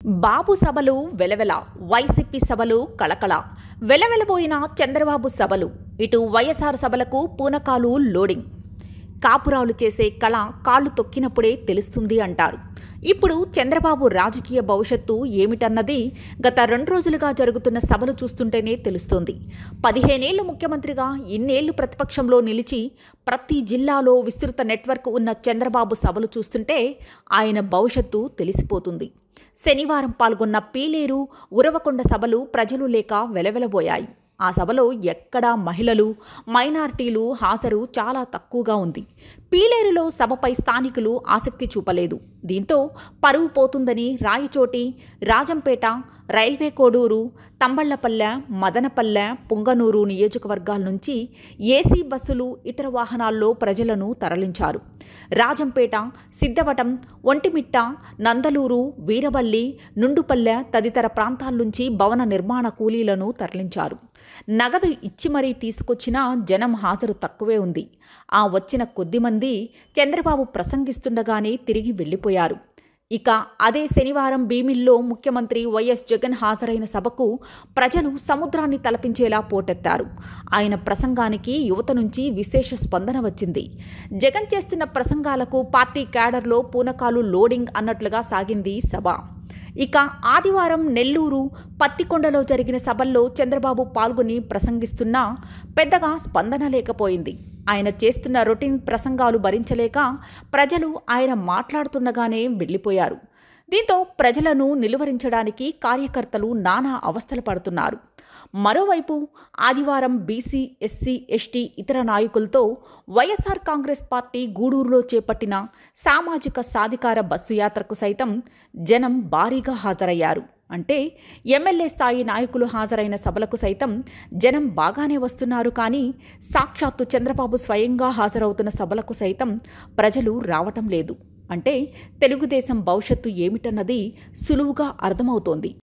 బాబు సభలు వెలవెల, వైసీపీ సభలు కళకళ. వెలవెలబోయిన చంద్రబాబు సభలు. ఇటు వైఎస్ఆర్ సభలకు పూనకాలు లోడింగ్. కాపురాలు చేసే కళ కాళ్ళు తొక్కినప్పుడే తెలుస్తుంది అంటారు. ఇప్పుడు చంద్రబాబు రాజకీయ భవిష్యత్తు ఏమిటన్నది గత 2 రోజులుగా జరుగుతున్న సభలు చూస్తుంటేనే తెలుస్తోంది. 15 ఏళ్లు ముఖ్యమంత్రిగా, ఇన్నేళ్లు ప్రతిపక్షంలో నిలిచి ప్రతి జిల్లాలో విస్తృత నెట్వర్క్ ఉన్న చంద్రబాబు సభలు చూస్తుంటే ఆయన భవిష్యత్తు తెలిసిపోతుంది. శనివారం పాల్గొన్న పీలేరు, ఉరవకొండ సభలు ప్రజలు లేక వెలవెలబోయాయి. ఆ సభలో ఎక్కడా మహిళలు, మైనారిటీలు హాజరు చాలా తక్కువగా ఉంది. పీలేరులో సభపై స్థానికులు ఆసక్తి చూపలేదు. దీంతో పరువు పోతుందని రాయచోటి, రాజంపేట, రైల్వే కోడూరు, తంబళ్లపల్లె, మదనపల్లె, పుంగనూరు నియోజకవర్గాల నుంచి ఏసీ బస్సులు, ఇతర వాహనాల్లో ప్రజలను తరలించారు. రాజంపేట, సిద్ధవటం, ఒంటిమిట్ట, నందలూరు, వీరవల్లి, నుండుపల్లె తదితర ప్రాంతాల నుంచి భవన నిర్మాణ కూలీలను తరలించారు. నగదు ఇచ్చి మరీ తీసుకొచ్చినా జనం హాజరు తక్కువే ఉంది. ఆ వచ్చిన కొద్దిమంది చంద్రబాబు ప్రసంగిస్తుండగానే తిరిగి వెళ్లిపోయారు. ఇక అదే శనివారం భీమిల్లో ముఖ్యమంత్రి వైఎస్ జగన్ హాజరైన సభకు ప్రజలు సముద్రాన్ని తలపించేలా పోటెత్తారు. ఆయన ప్రసంగానికి యువత నుంచి విశేష స్పందన వచ్చింది. జగన్ చేస్తున్న ప్రసంగాలకు పార్టీ క్యాడర్లో పూనకాలు లోడింగ్ అన్నట్లుగా సాగింది సభ. ఇక ఆదివారం నెల్లూరు, పత్తికొండలో జరిగిన సభల్లో చంద్రబాబు పాల్గొని ప్రసంగిస్తున్నా పెద్దగా స్పందన లేకపోయింది. ఆయన చేస్తున్న రొటీన్ ప్రసంగాలు భరించలేక ప్రజలు ఆయన మాట్లాడుతుండగానే వెళ్లిపోయారు. దీంతో ప్రజలను నిలువరించడానికి కార్యకర్తలు నానా అవస్థలు పడుతున్నారు. మరోవైపు ఆదివారం బీసీ, ఎస్సీ, ఎస్టీ ఇతర నాయకులతో వైఎస్ఆర్ కాంగ్రెస్ పార్టీ గూడూరులో చేపట్టిన సామాజిక సాధికార బస్సు యాత్రకు సైతం జనం భారీగా హాజరయ్యారు. అంటే ఎమ్మెల్యే స్థాయి నాయకులు హాజరైన సభలకు సైతం జనం బాగానే వస్తున్నారు. కానీ సాక్షాత్తు చంద్రబాబు స్వయంగా హాజరవుతున్న సభలకు సైతం ప్రజలు రావటం లేదు. అంటే తెలుగుదేశం భవిష్యత్తు ఏమిటన్నది సులువుగా అర్థమవుతోంది.